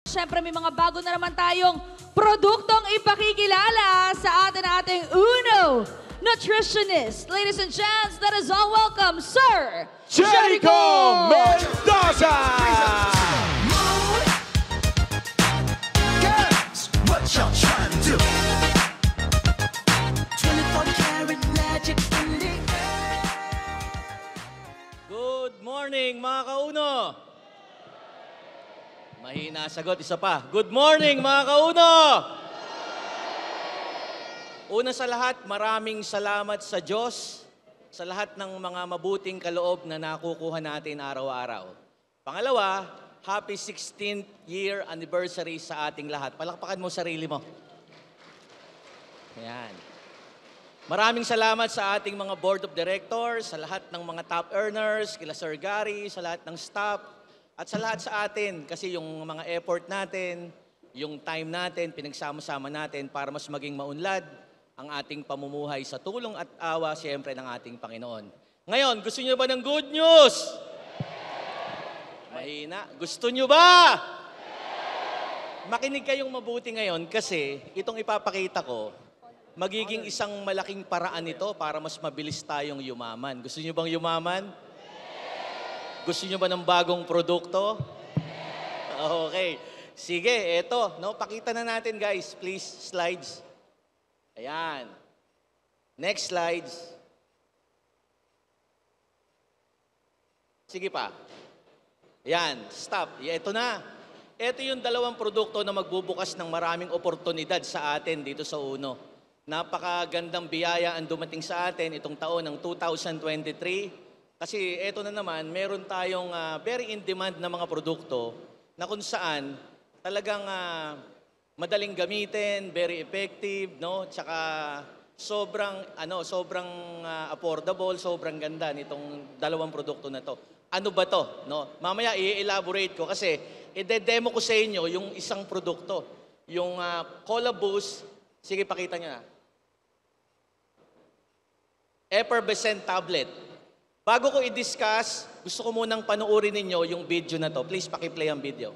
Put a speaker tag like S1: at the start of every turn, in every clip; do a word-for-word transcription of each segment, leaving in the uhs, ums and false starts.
S1: Siyempre may mga bago na naman tayong produktong ipakikilala sa atin na ating Uno Nutritionist. Ladies and gents, let us all welcome Sir
S2: Jericho Mendoza!
S3: Girls, what y'all trying to do? twenty-four karat magic in the air.
S4: Good morning mga kauno! Mahina sagot, isa pa. Good morning mga kauno! Una sa lahat, maraming salamat sa Diyos sa lahat ng mga mabuting kaloob na nakukuha natin araw-araw. Pangalawa, happy sixteenth year anniversary sa ating lahat. Palakpakan mo sarili mo. Ayan. Maraming salamat sa ating mga board of directors, sa lahat ng mga top earners, kila Sir Gary, sa lahat ng staff, at sa lahat sa atin, kasi yung mga effort natin, yung time natin, pinagsama-sama natin para mas maging maunlad ang ating pamumuhay sa tulong at awa, siyempre, ng ating Panginoon. Ngayon, gusto niyo ba ng good news? Mahina. Gusto niyo ba? Makinig kayong mabuti ngayon kasi itong ipapakita ko, magiging isang malaking paraan ito para mas mabilis tayong yumaman. Gusto niyo bang yumaman? Gusto niyo ba ng bagong produkto? Okay. Sige, eto. No? Pakita na natin, guys. Please, slides. Ayan. Next slides. Sige pa. Ayan. Stop. Ito na. Ito yung dalawang produkto na magbubukas ng maraming oportunidad sa atin dito sa Uno. Napakagandang biyaya ang dumating sa atin itong taon ng two thousand twenty-three. Kasi eto na naman, meron tayong uh, very in-demand na mga produkto na kung saan talagang uh, madaling gamitin, very effective, no? Tsaka sobrang, ano, sobrang uh, affordable, sobrang ganda nitong dalawang produkto na to. Ano ba to? No? Mamaya i-elaborate ko kasi i-demo ko sa inyo yung isang produkto. Yung uh, Cola Boost, sige pakita nyo na. Effervescent tablet. Bago ko i-discuss, gusto ko munang panuorin ninyo yung video na to. Please, paki-play ang video.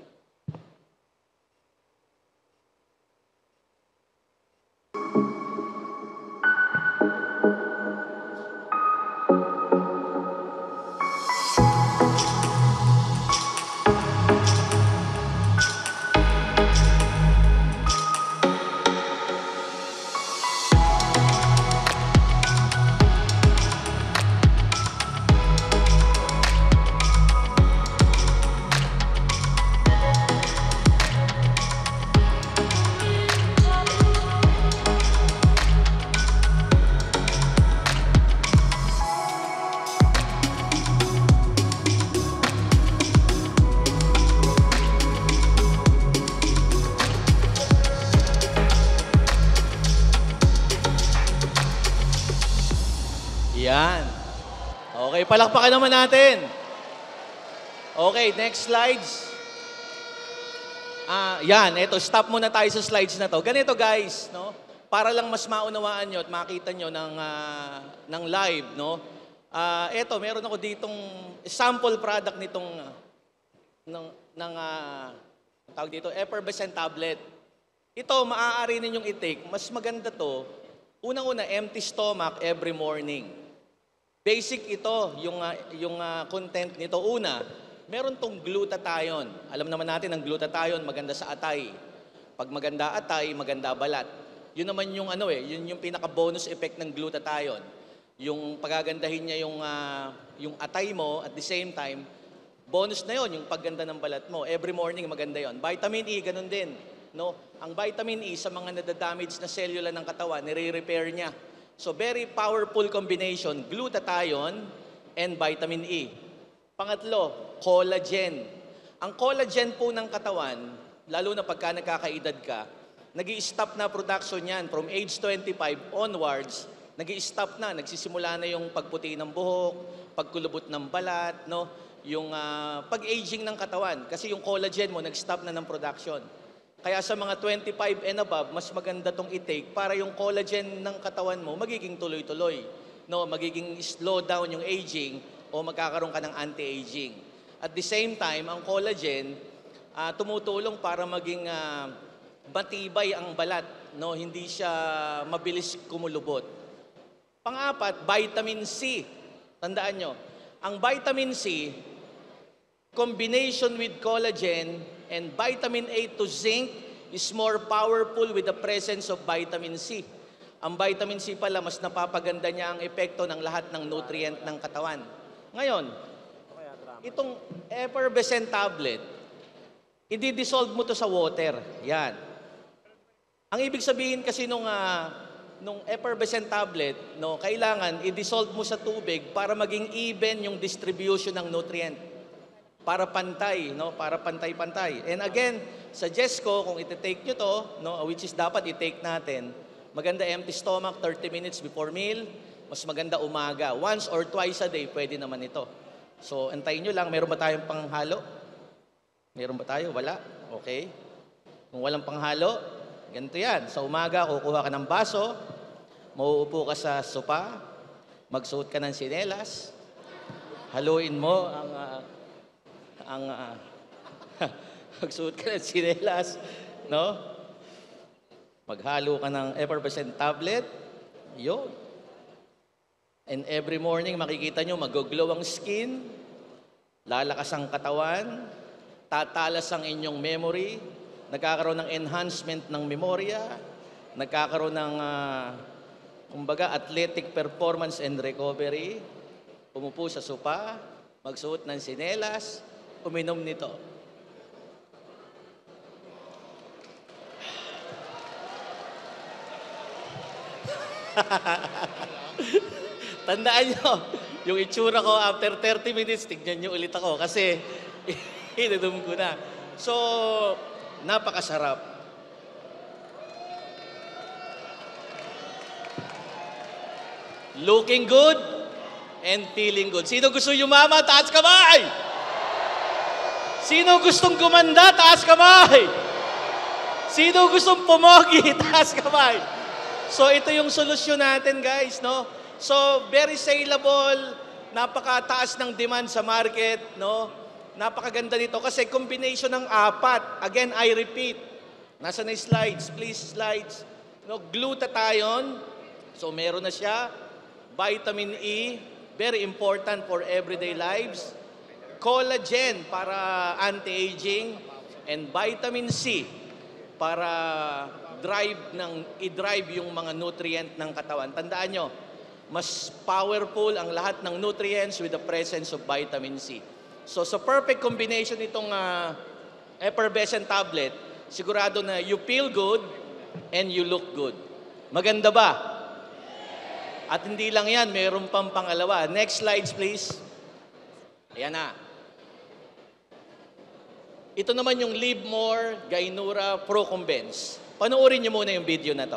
S4: Yan. Okay, palakpakan naman natin. Okay, next slides. Ah, yan, ito, stop muna tayo sa slides na to. Ganito guys, no? Para lang mas maunawaan nyo at makita nyo ng, uh, ng live, no? Ah, ito, meron ako ditong sample product nitong uh, ng, ng uh, tawag dito, effervescent tablet. Ito, maaari ninyong i-take. Mas maganda to. Unang-una, empty stomach every morning. Basic ito, yung, uh, yung uh, content nito. Una, meron tong glutathione. Alam naman natin ang glutathione maganda sa atay. Pag maganda atay, maganda balat. Yun naman yung ano eh, yun yung pinaka-bonus effect ng glutathione. Yung pagagandahin niya yung, uh, yung atay mo at the same time, bonus na yon yung pagganda ng balat mo. Every morning maganda yon. Vitamin E, ganun din. No? Ang vitamin E sa mga nadadamage na cellula ng katawan, nire-repair niya. So, very powerful combination, glutathione and vitamin E. Pangatlo, collagen. Ang collagen po ng katawan, lalo na pagka nagkakaedad ka, nag-i-stop na production yan from age twenty-five onwards, nag-i-stop na, nagsisimula na yung pagputi ng buhok, pagkulubot ng balat, no? Yung uh, pag-aging ng katawan. Kasi yung collagen mo, nag-stop na ng production. Kaya sa mga twenty-five and above, mas maganda tong i-take para yung collagen ng katawan mo magiging tuloy-tuloy. No, magiging slow down yung aging o magkakaroon ka ng anti-aging. At the same time, ang collagen, ah, tumutulong para maging ah, matibay ang balat, no? Hindi siya mabilis kumulubot. Pang-apat, vitamin C. Tandaan nyo, ang vitamin C, combination with collagen and vitamin A to zinc is more powerful with the presence of vitamin C. Ang vitamin C pala, mas napapaganda niya ang epekto ng lahat ng nutrient ng katawan. Ngayon, itong effervescent tablet, i-dissolve mo to sa water. Yan. Ang ibig sabihin kasi nung, uh, nung effervescent tablet, no, kailangan i-dissolve mo sa tubig para maging even yung distribution ng nutrient. Para pantay, no? Para pantay-pantay. And again, suggest ko kung iti-take nyo to, no, which is dapat i-take natin, maganda empty stomach, thirty minutes before meal. Mas maganda umaga. Once or twice a day, pwede naman ito. So, antayin nyo lang. Meron ba tayong panghalo? Meron ba tayo? Wala? Okay. Kung walang panghalo, ganito yan. Sa umaga, kukuha ka ng baso, mauupo ka sa sopa, magsuot ka ng sinelas, haluin mo ang... Uh, ang... Uh, magsuot ka ng sinelas, no? Maghalo ka ng effervescent tablet, yun. And every morning, makikita nyo, mag-glow ang skin, lalakas ang katawan, tatalas ang inyong memory, nagkakaroon ng enhancement ng memorya, nagkakaroon ng, uh, kumbaga, athletic performance and recovery, umupo sa sopa, magsuot ng sinelas, uminom nito. Tandaan nyo, yung itsura ko after thirty minutes, tignan nyo ulit ako kasi inadum ko na. So, napakasarap. Looking good and feeling good. Sino gusto yumama? Taas kamay! Sino gustong gumanda? Taas kamay! Sino gustong pumogi? Taas kamay! So ito yung solusyon natin, guys, no? So very saleable, napakataas ng demand sa market, no? Napakaganda nito kasi combination ng apat. Again, I repeat. Nasa na slides, please slides. No, glutathione. So meron na siya. Vitamin E, very important for everyday lives. Collagen para anti-aging and vitamin C para drive ng i-drive yung mga nutrient ng katawan. Tandaan nyo, mas powerful ang lahat ng nutrients with the presence of vitamin C. So sa perfect combination itong uh, effervescent tablet, sigurado na you feel good and you look good. Maganda ba? At hindi lang yan, mayroon pang pangalawa. Next slides please. Ayan na. Ito naman yung Live More Gainura Procumbens. Panoorin niyo muna yung video na to.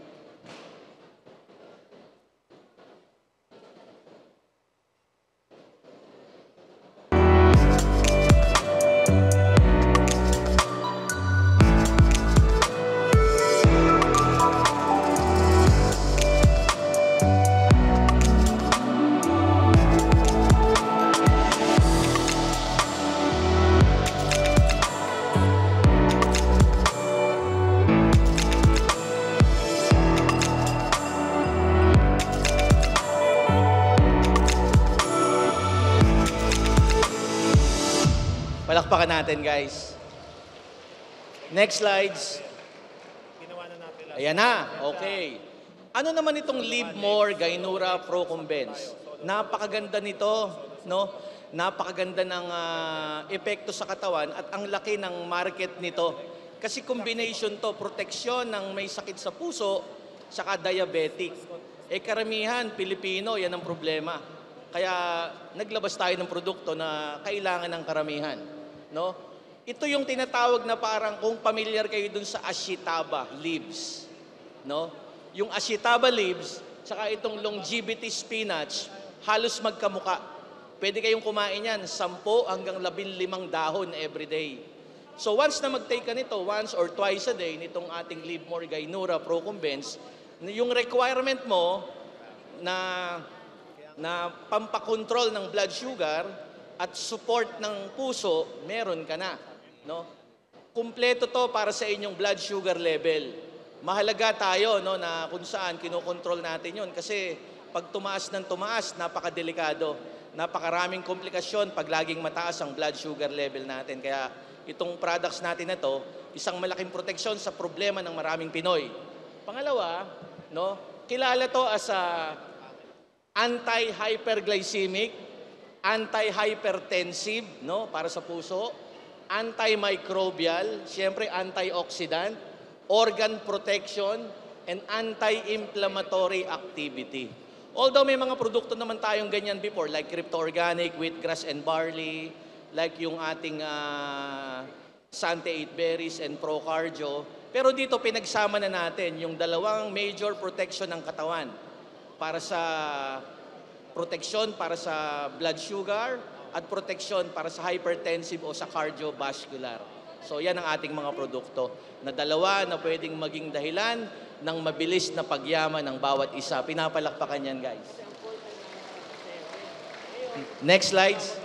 S4: Palakpakan natin, guys. Next slides. Ayan na. Okay. Ano naman itong Live More Gainura Procumbens? Napakaganda nito, no? Napakaganda ng uh, epekto sa katawan at ang laki ng market nito. Kasi combination to, proteksyon ng may sakit sa puso, saka diabetic. Eh karamihan, Pilipino, yan ang problema. Kaya naglabas tayo ng produkto na kailangan ng karamihan. No? Ito yung tinatawag na parang kung familiar kayo dun sa Ashitaba leaves. No? Yung Ashitaba leaves, saka itong longevity spinach, halos magkamuka. Pwede kayong kumain yan, sampo hanggang labing limang dahon everyday. So once na mag-take ka nito, once or twice a day, nitong ating Live More Gainura Procumbens, yung requirement mo na, na pampakontrol ng blood sugar, at support ng puso, meron ka na. No? kumpleto to para sa inyong blood sugar level. Mahalaga tayo no, na kung saan kinokontrol natin yon kasi pag tumaas ng tumaas, napakadelikado. Napakaraming komplikasyon pag laging mataas ang blood sugar level natin. Kaya itong products natin na to, isang malaking proteksyon sa problema ng maraming Pinoy. Pangalawa, no, kilala to as a anti-hyperglycemic, anti-hypertensive, no, para sa puso, antimicrobial, siyempre antioxidant, organ protection, and anti-inflammatory activity. Although may mga produkto naman tayong ganyan before, like Crypto Organic, wheatgrass and barley, like yung ating uh, Sante eight berries and Pro Cardio, pero dito pinagsama na natin yung dalawang major protection ng katawan para sa protection para sa blood sugar at protection para sa hypertensive o sa cardiovascular. So yan ang ating mga produkto na dalawa na pwedeng maging dahilan ng mabilis na pagyaman ng bawat isa. Pinapalakpakan yan, guys. Next slides.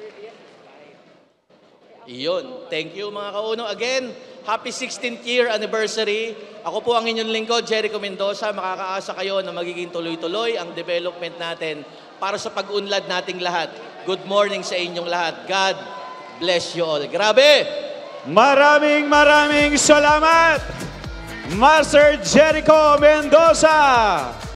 S4: Iyon. Thank you, mga kauno. Again, happy sixteenth year anniversary. Ako po ang inyong lingkod, Jericho Mendoza. Makakaasa kayo na magiging tuloy-tuloy ang development natin para sa pag-unlad nating lahat. Good morning sa inyong lahat. God bless you all. Grabe!
S2: Maraming maraming salamat, Master Jericho Mendoza!